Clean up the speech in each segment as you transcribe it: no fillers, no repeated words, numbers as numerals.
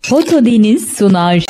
Foto Deniz sunar.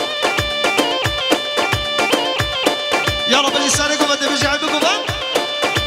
يلا بجي سالكم بدي بجي عندكم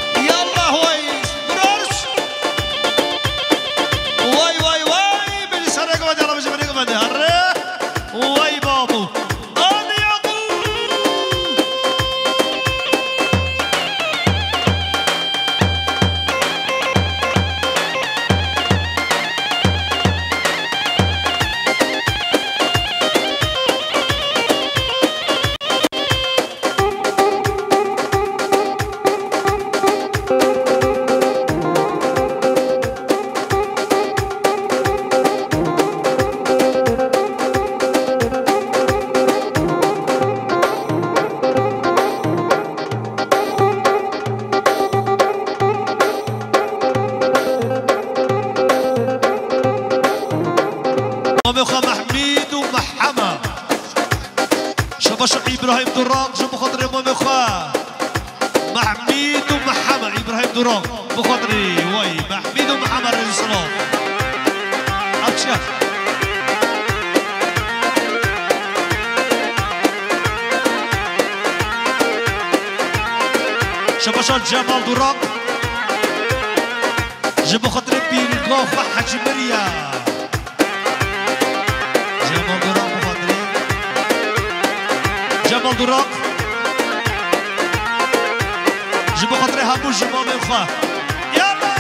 دوران بخاطري واي محمد ومحمد الصلاة أبشر شباشات جمال دوران جبو خاطري بيرغاف حج مريا جمال دوران بخاطري جمال دوران جبو خاطري همو جمال الخواه يلا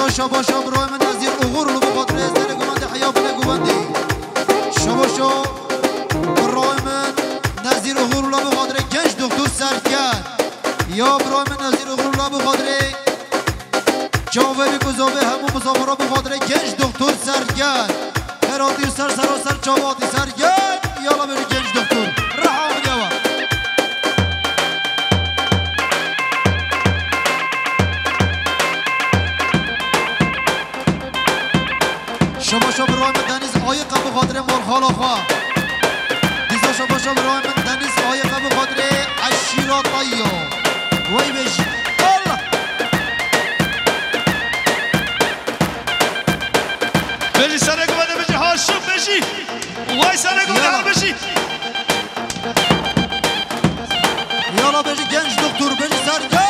شاباشا برای من نظیر اغور رو بخاطر ازدر گوانده حیافن گوانده شاباشا برای من نظیر اغور رو بخاطر گنج دکتر سرکر یا برای من نظیر اغور رو بخاطر جاوه بگذابه همون مسافرها بخاطر گنج دکتر سرکر هراتی سر سراسر چاواتی سرکر یالا بری گنج دکتر رحام دیوان شما برای من دنیز آیقه بخاطر مرخالا خواه دیزا شما برای من دنیز آیقه بخاطر عشیرات طیو وی بشی الله بشی سره گوانده بشی هاشم بشی وای سره گوانده بشی یالا بشی گنج دکتر بشی سرکر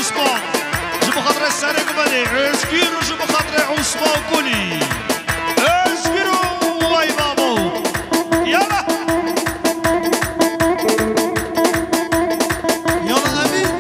عثمان جبو خاطر السارق مالي اسكيرو جبو خاطر عثمان كولي اسكيرو واي بابو يلا يلا امين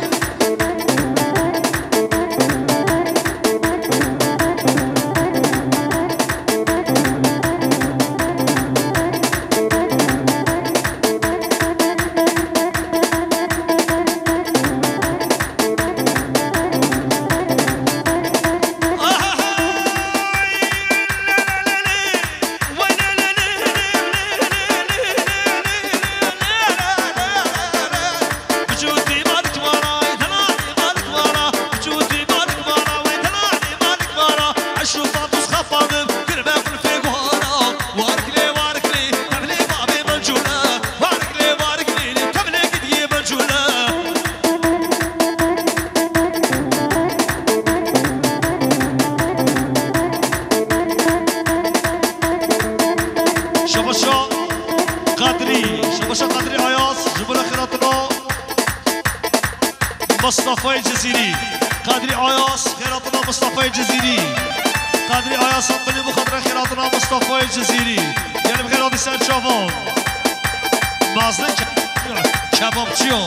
مصطفى الجزيري قادري عياص خيراتنا مصطفى الجزيري قادري عياص انطوني بخضره خيراتنا مصطفى الجزيري يعني بخيرات السيد شافون مازن شباب تشيو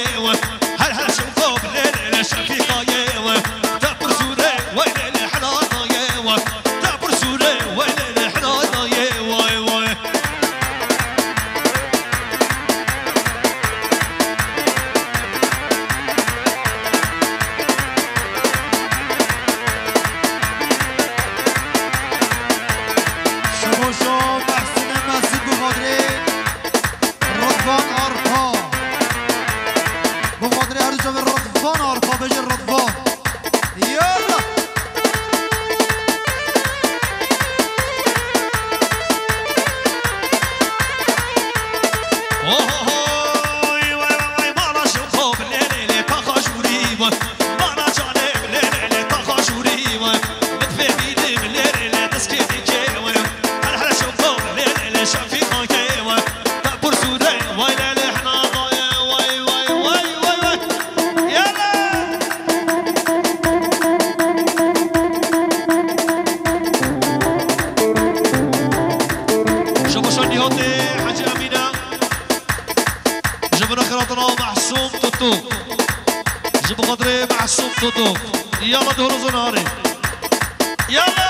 هل هل شوفوا بالليل شفيقايا تبر سوري وين الحنايا تبر سوري وين الحنايا واي واي شباشو محسن مسجد بخاطر رضوان آرپا بخاطر هر جا به رضوان آرپا بجه رضوان یالا توتو يلا دهور زناري يلا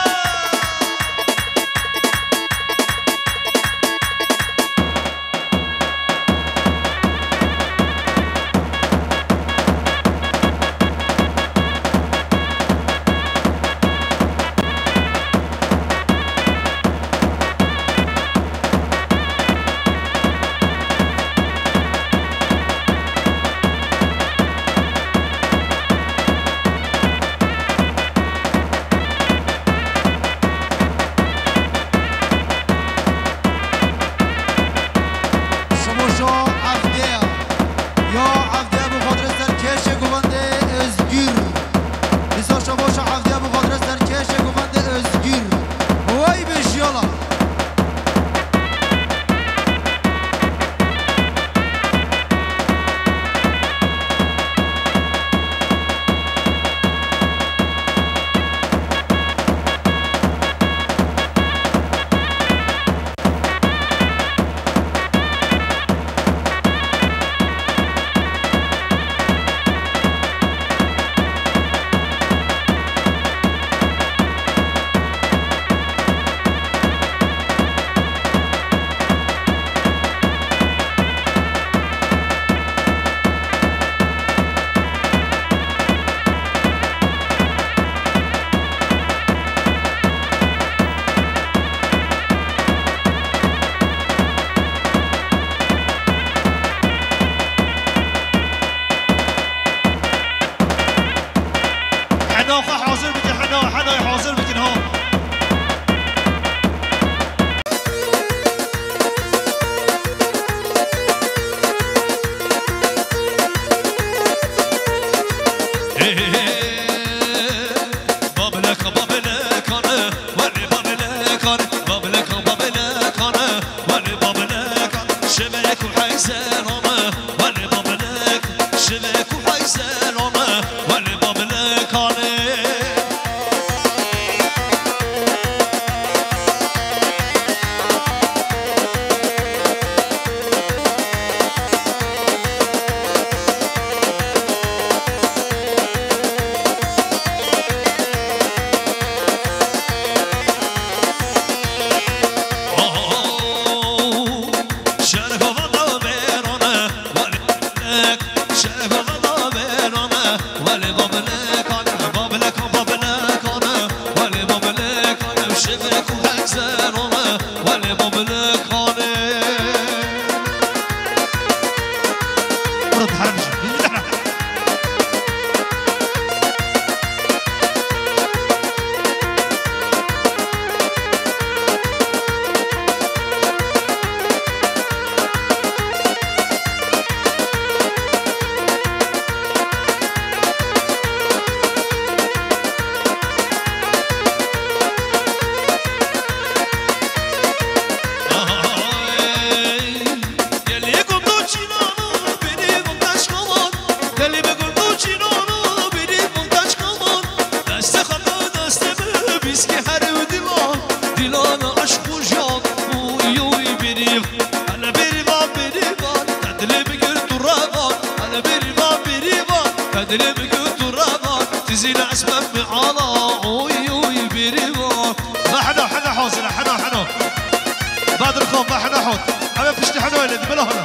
قدري بقلت الرابط تزيل اسباب معالا اوي اوي بريبان ما حدا حوزنا حدا بدر خوف ما حدا حوت انا بشتي حدا ولدي بلا هنا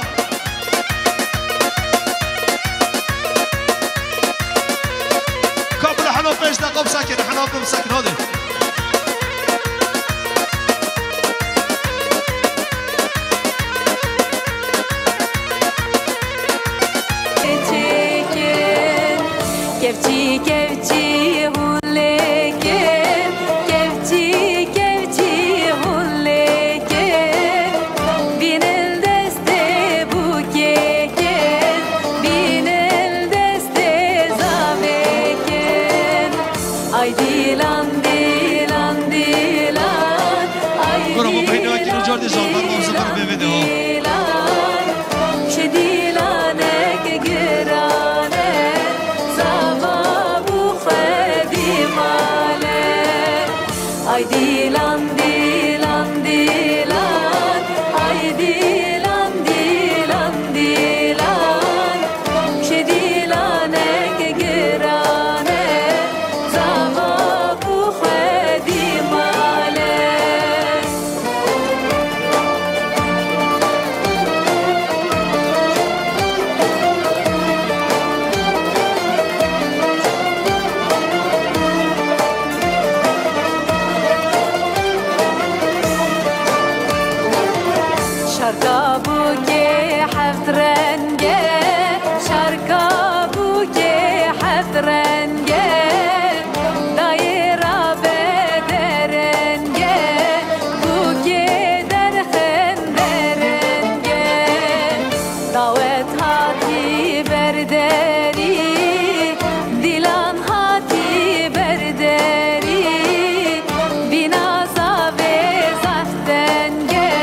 كابل حنا فيش دقم ساكن حنا بم ساكن هذه Kevçi kevçi hulleke Kevçi kevçi hulleke Bin el deste bu keken Bin el deste zaveken Ay dilan dilan dilan Ay Kura bu beyni vakti Jordi Zonlar mavzu kara bevede o Şedilanek girane Ay dilan dilan dilan Ay dilan dilan dilan Şedilanek girane Zava bu khedimale شركة بوكي حفت رنجة شركة بوكي حفت رنجة دايرة بدرنجة بوكي درخن درنجة دعوت هاتي برداري دلان هاتي برداري بنا صافي زفتنجة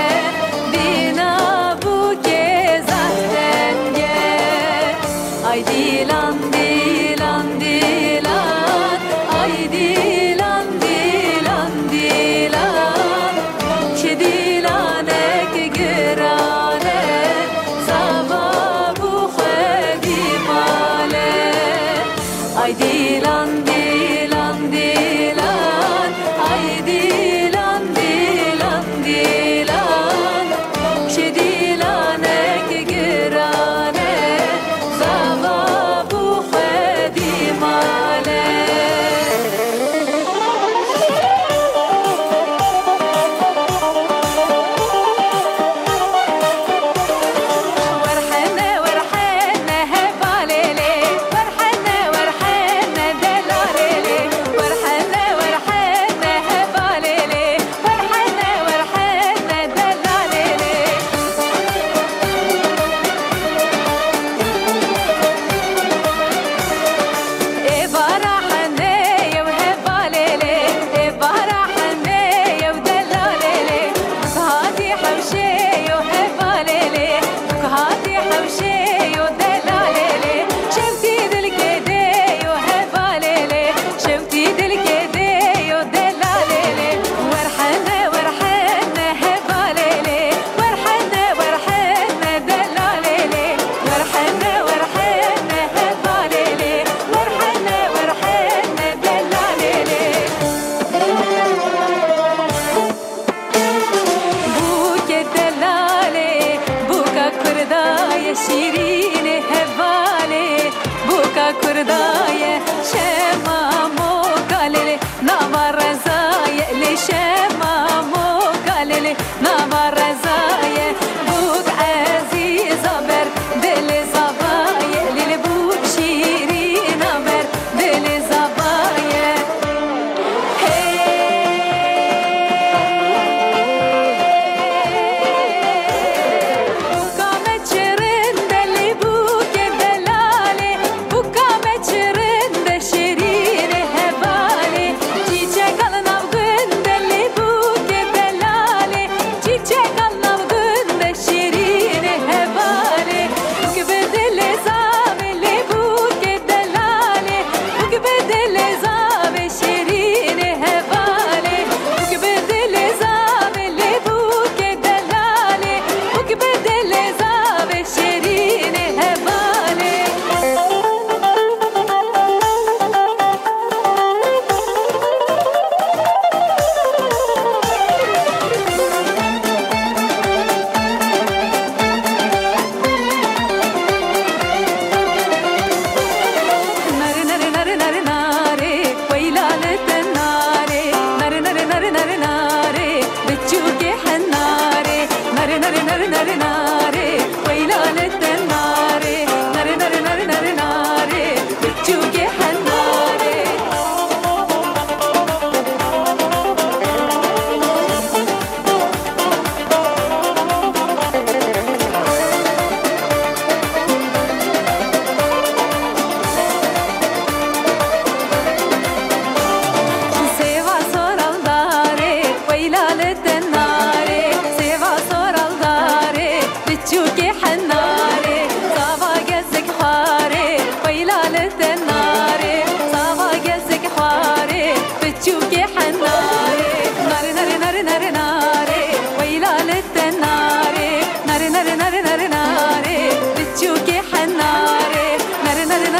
Ay dilan dilan dilan Ay dilan dilan dilan Şedilanek girane Sabah bu khedimale Ay dilan dilan dilan Ay dilan dilan dilan Şedilanek girane Zava bu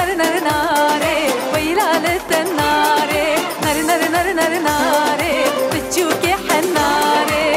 nar nar nare ويلالة الناري نار نار نار نار ناري بتشوكي حناري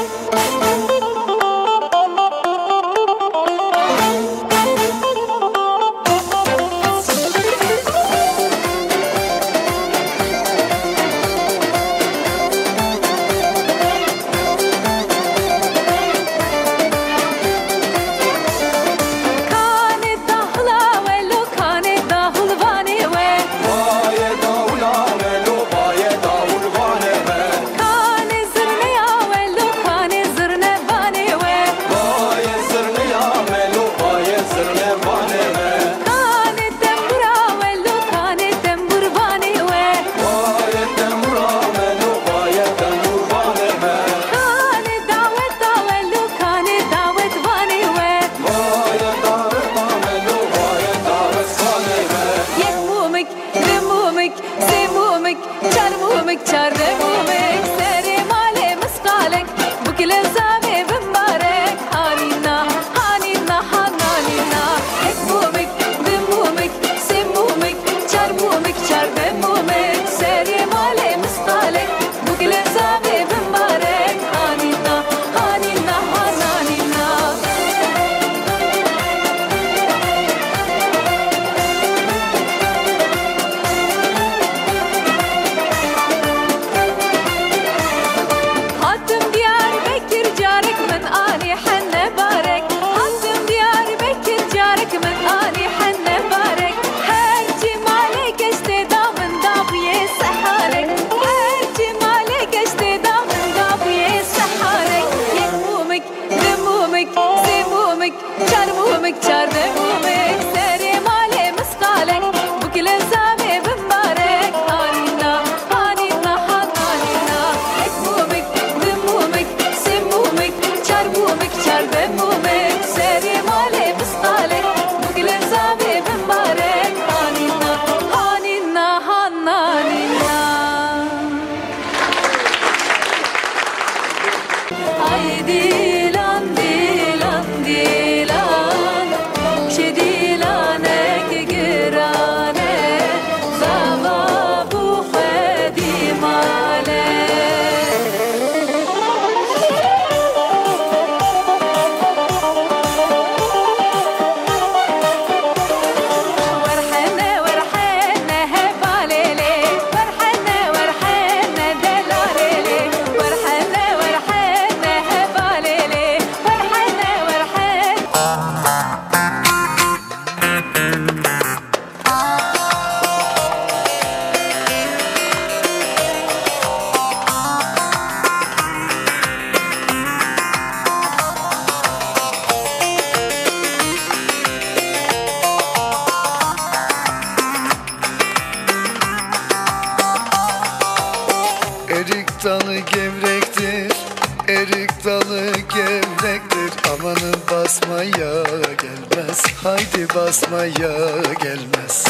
dalı gevrektir, erik dalı gevrektir. Amanın basmaya gelmez, haydi basmaya gelmez.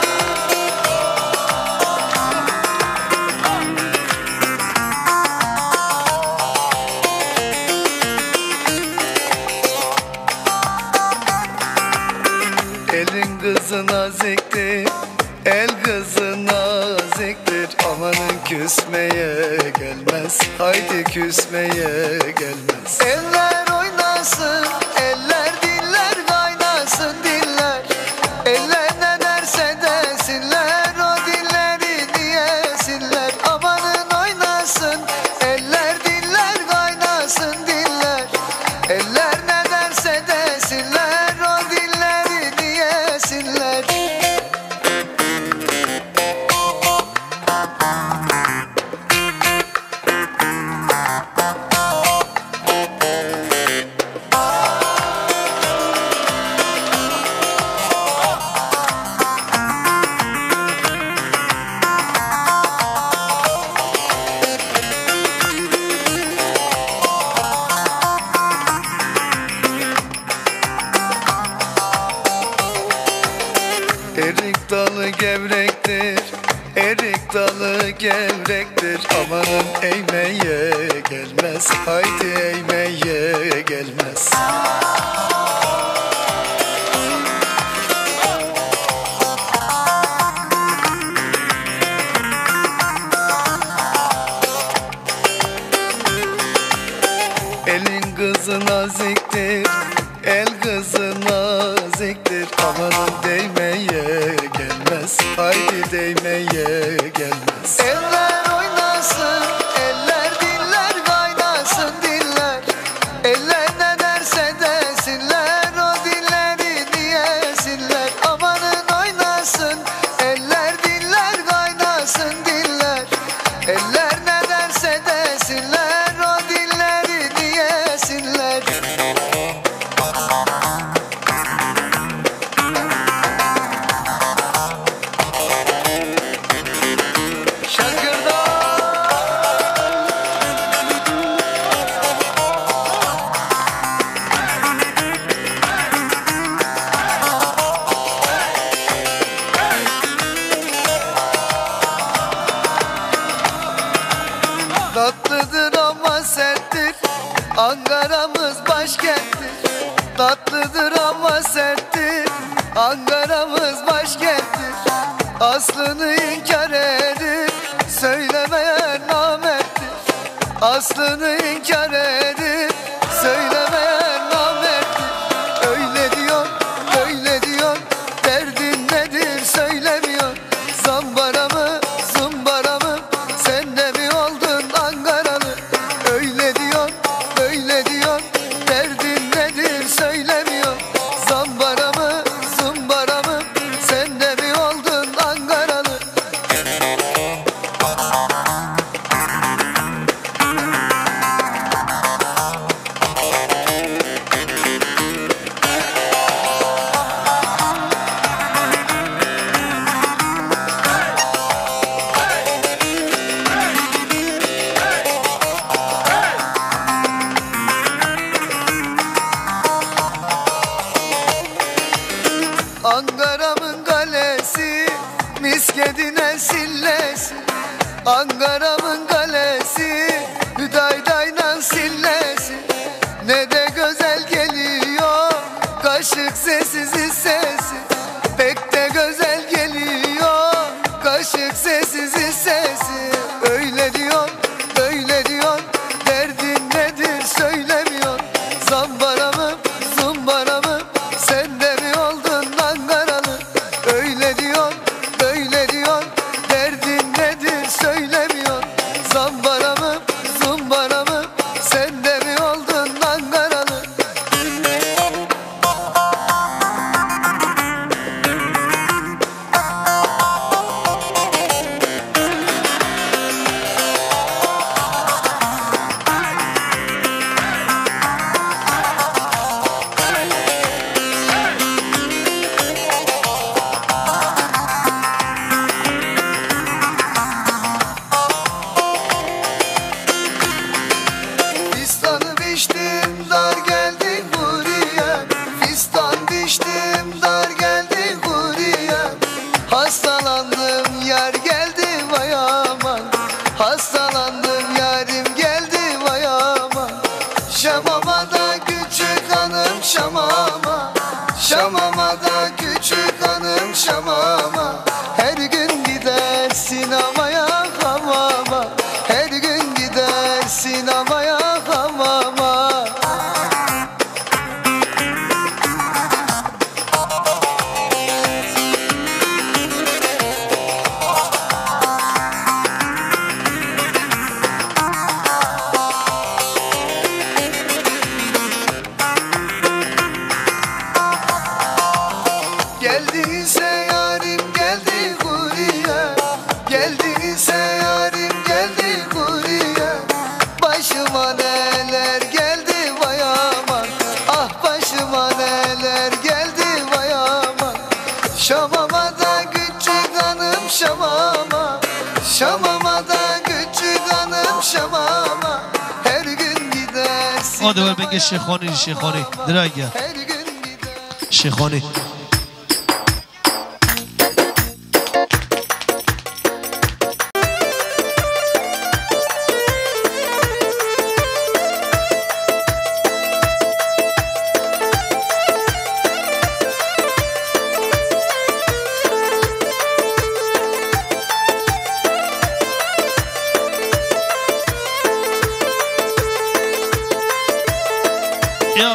Elin kızı naziktir, el kızı naziktir. Amanın küsmeye gelmez, haydi küsmeye gelmez. Eller oynasın, eller diller kaynasın diller. Eller ne derse desinler, o dilleri diyesinler. Amanın oynasın, eller diller kaynasın diller. Eller ne derse desinler, o dilleri diyesinler. Erik dalı gevrektir, erik dalı gevrektir. Amanın eğmeye gelmez, haydi eğmeye gelmez. naziktir, el kızı naziktir. Amanın değmeye gelmez, haydi değmeye gelmez. Eller oynasın, eller diller kaynasın diller. Eller ne derse desinler, o dilleri diyesinler. Amanın oynasın, eller diller kaynasın diller. Eller ne derse desinler, o dilleri diyesinler. Tatlıdır ama serttir, Ankara'mız başkenttir. Tatlıdır ama serttir, Ankara'mız başkenttir. Aslını inkar edip söylemeyen namerttir. Aslını inkar edip söylemeyen namerttir. Öyle diyor, böyle diyor, derdin nedir söylemiyor. Zambara mı, zumbara mı, sen de mi oldun Ankaralı? Öyle diyor, böyle diyor, derdin nedir söylemiyor. Zambara mı, zumbara mı, sen de mi oldun Ankaralı? Ankara'mın kalesi, miskedine sillesi. Ankara'mın kalesi, hüdaydayla sillesi. Ne de güzel geliyor, kaşık sessiz sesi. Pek de güzel geliyor, kaşık sessiz sesi. Öyle diyor, böyle diyor, derdin nedir söylemiyor. Zambara mı, zumbara mı, sen de mi oldun Ankaralı? Öyle diyor, böyle diyor, derdin nedir söylemiyor. Zambara mı, zumbara mı, sen de mi oldun Ankaralı? Fistanı biçtim, dar geldi buraya. Fistan biçtim, dar geldi buraya. Hastalandım, yar geldi vay aman. Hastalandım, yarim geldi vay aman. Şamama da küçük hanım şamama. Şamama da küçük hanım şamama. Her gün gider sinemaya hamama. Her gün gider sinemaya hamama. Geldiyse yarim geldi buraya. Geldiyse yarim geldi buraya. Başıma neler geldi vay aman. Ah başıma neler geldi vay aman. Şamama da küçük hanım şamama. Şamama da küçük hanım şamama. Her gün gidersin. هذا هو البنك الشيخاني الشيخاني دراجة Her gün gider. الشيخاني يا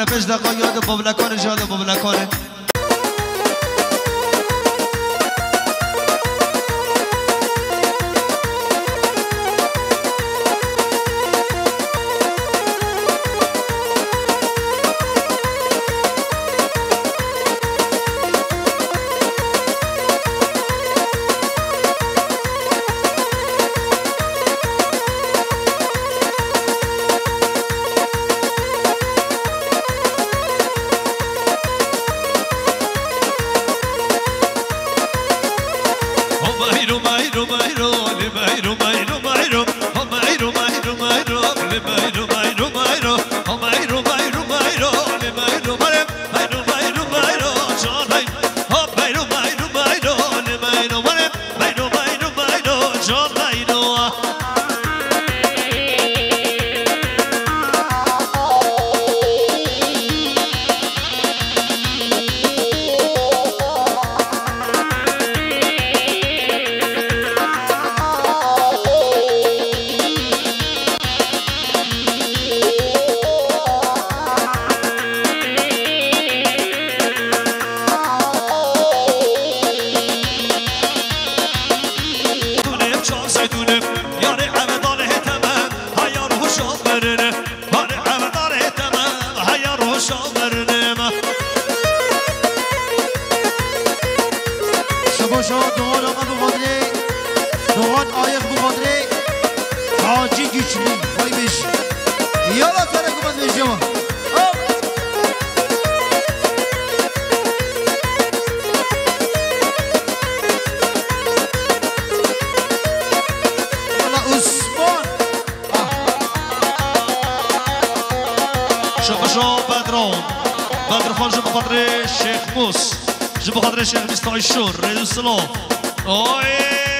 بره پیش دقا یاد بابلکان جاد بابلکانه شيخ مستعشور ريد السلام اوه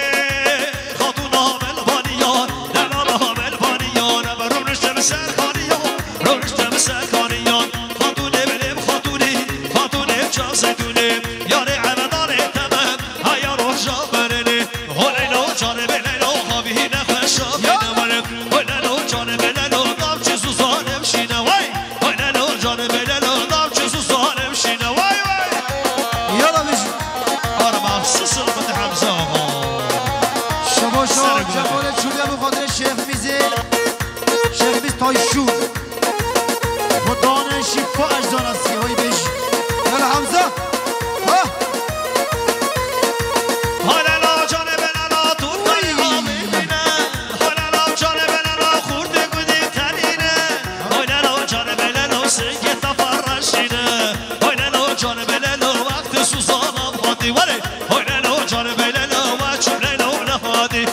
خاتونا ملبانيان دلالا ملبانيان برون رشتم سرخانيان رون رشتم سرخانيان خاتونه بلیم خاتونه بچا زیتونه یاره عمدار تمام هیا روح جابرنه هلیلو جانه بلیلو خوابی نخشا بینمانم هلیلو جانه بلیلو دام چه سوزانم شینه وای هلیلو جانه بلیلو دام چه سوزانم شینه وای جمال چوبیا بخاطر شیخ میزه شیخ میز تایشون خدانه شیفا اجزان هستی های بش یالا حمزه حالا جان بلنا تو تایی بینه حالا جان بلنا خورده گودی تنینه حالا جان بلنا سنگ تفرشینه حالا جان بلنا وقت سوزانم خاطی ولی حالا جان بلنا و چوبلنا نفادی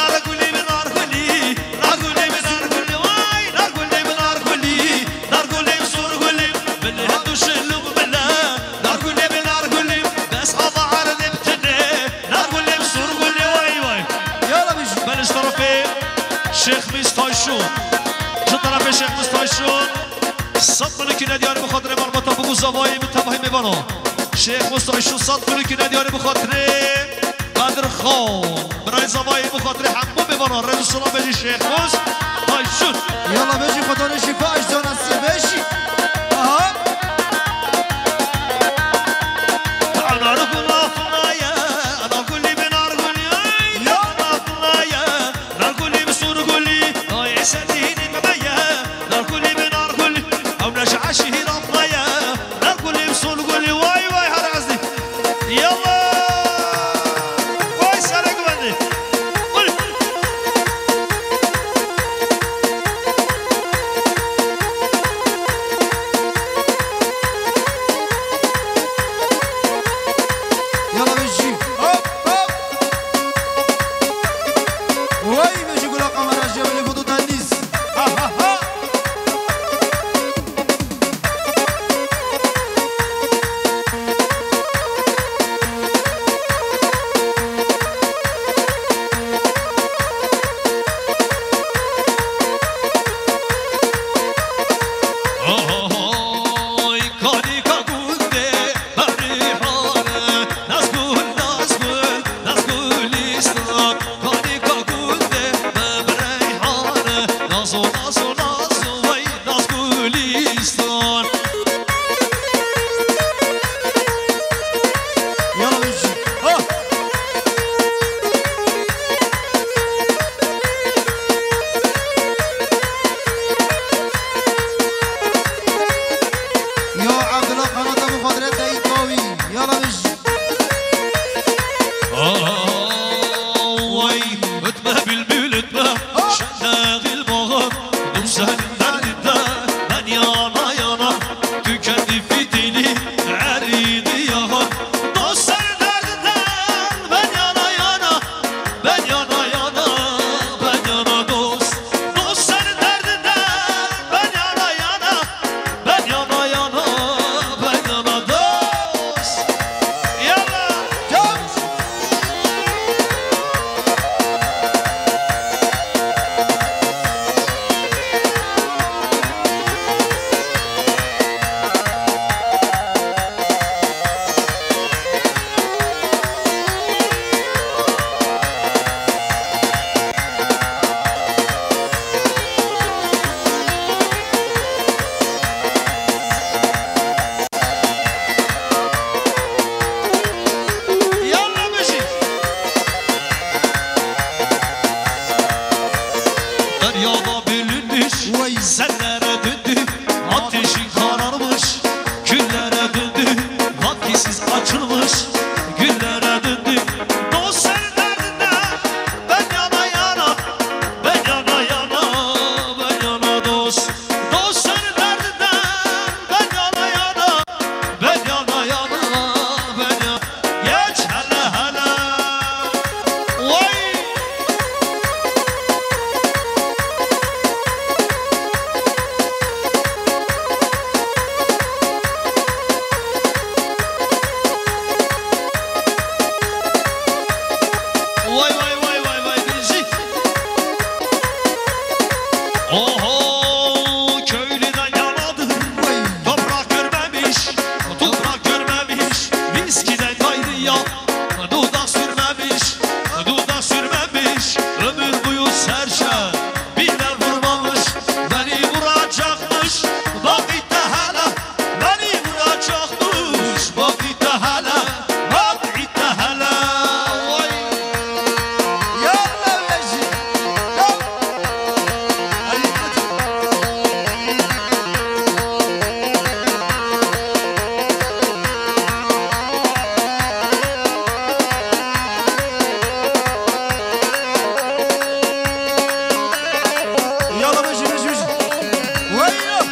شيخ مستعشون شو طرف شيخ مستعشون صد ملكي نديار بخاطر مربطة بقو زواي متباهي مبانا شيخ مستعشون صد ملكي نديار بخاطر قدر خان براي زواي بخاطر حمو مبانا رجل السلام بجي شيخ مستعشون يلا بجي خدانه شفا اجزان هستی بشی اها انا ركن افنايا انا كلي بنار كلي يا افنايا نار كلي بسور كلي هاي سديني مبيا نار كلي بنار كلي او نشعشه رفنايا نار كلي بسور كلي واي واي هرعزني يلا واي سالك بدي وای وای وای وای وای دیجی oho köylüden yanadır toprak görmemiş viskiden gayrı ya dudak sürmemiş ömür boyu serçe bile vurmamış beni vuracakmış vakitte hala beni vuracakmış vakitte hala vay Yalla beşi. Yalla beşi beşi beşi. Vay ya.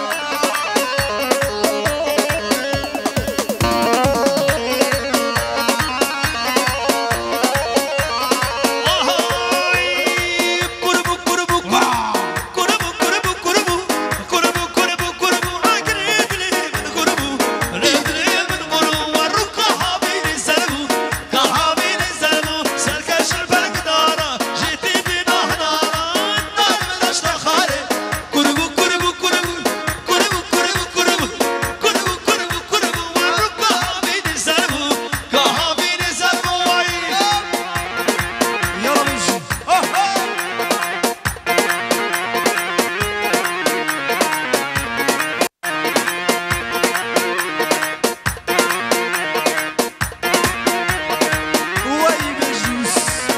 Yalla beşi. Oh oh. Vay beşi.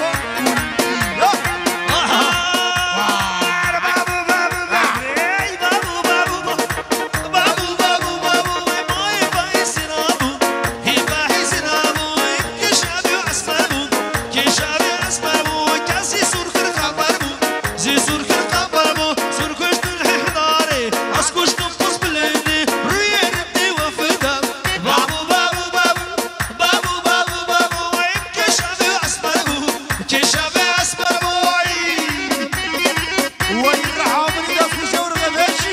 وای رحمنی دست کشور غبشی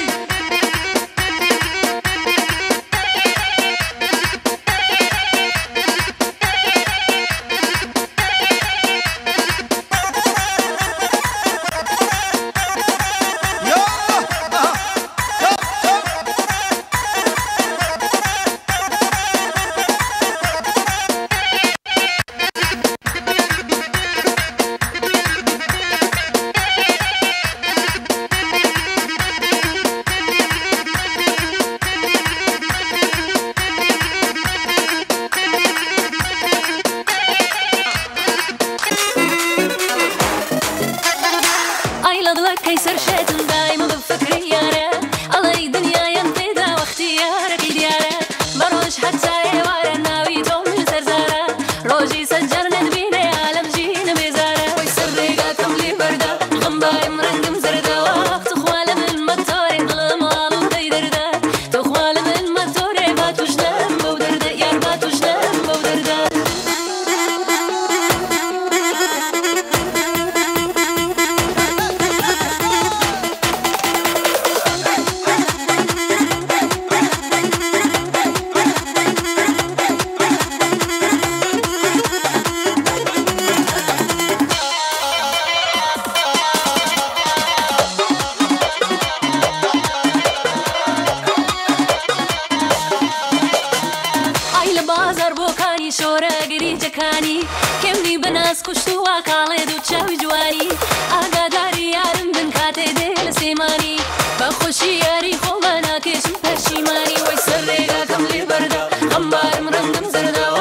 ayladılar kayser şedin daima befekri yara alay dünya yantida واختيارك ديارة بروش حتى يوارا ناوي تومي سرزارة روجي سجرنا نبيني عالم جينا بزارة ويسر ريقا كملي بردة غنباي مرنقم زردة وقت خوالة من المطوري ظلم عالو تيدردة تخوالة من المطوري باتوش نام بودردة يار باتوش نام بودردة Ayla bazar bokani şora giri cekani Kemni benas kuştu wakale du çavi jwani Agadari yarım bin kate del semani Bakhoshi yari khobana keşim perşimani Way sarrega kamli barda Gambar mrangam zarda